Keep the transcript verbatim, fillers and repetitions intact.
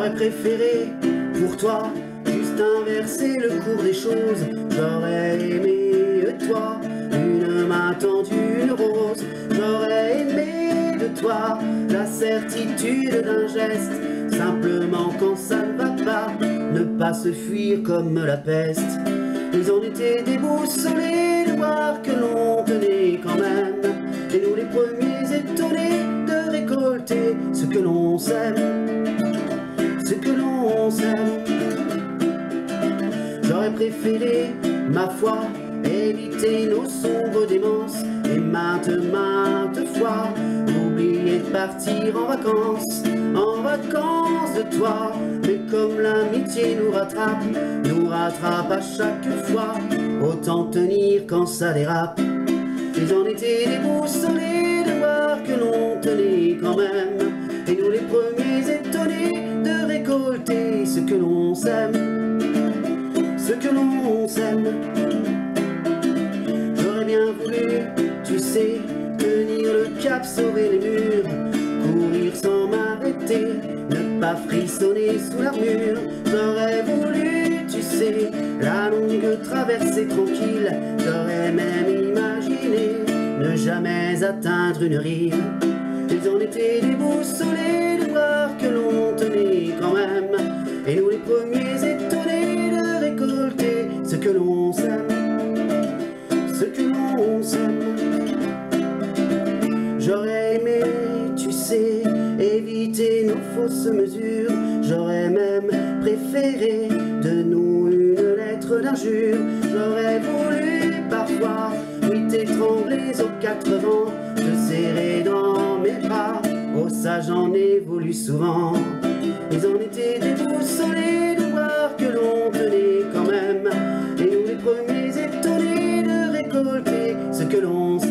J'aurais préféré, pour toi, juste inverser le cours des choses. J'aurais aimé de toi une main tendue, une rose. J'aurais aimé de toi la certitude d'un geste. Simplement quand ça ne va pas, ne pas se fuir comme la peste. Ils ont été déboussolés de voir que l'on tenait quand même. Et nous les premiers étonnés de récolter ce que l'on sème, ce que l'on sème. J'aurais préféré, ma foi, éviter nos sombres démences et maintes, maintes fois oublier de partir en vacances, en vacances de toi. Mais comme l'amitié nous rattrape, nous rattrape à chaque fois, autant tenir quand ça dérape. Ils en étaient déboussolés de voir que l'on tenait quand même, et nous les premiers étonnés de récolter ce que l'on sème, ce que l'on sème. J'aurais bien voulu, tu sais, tenir le cap, sauver les murs, courir sans m'arrêter, ne pas frissonner sous l'armure. J'aurais voulu, tu sais, la longue traversée tranquille. J'aurais même imaginé ne jamais atteindre une rive. Ils en étaient déboussolés de voir que l'on tenait quand même, et nous les premiers étonnés de récolter ce que l'on sème, ce que l'on sème. J'aurais aimé, tu sais, éviter nos fausses mesures. J'aurais même préféré de nous une lettre d'injure. J'aurais voulu parfois, oui, t'étrangler aux quatre vents, te serrer dans mes bras. Oh ça j'en ai voulu souvent. Ils en étaient déboussolés de voir que l'on tenait quand même, et nous les premiers étonnés de récolter ce que l'on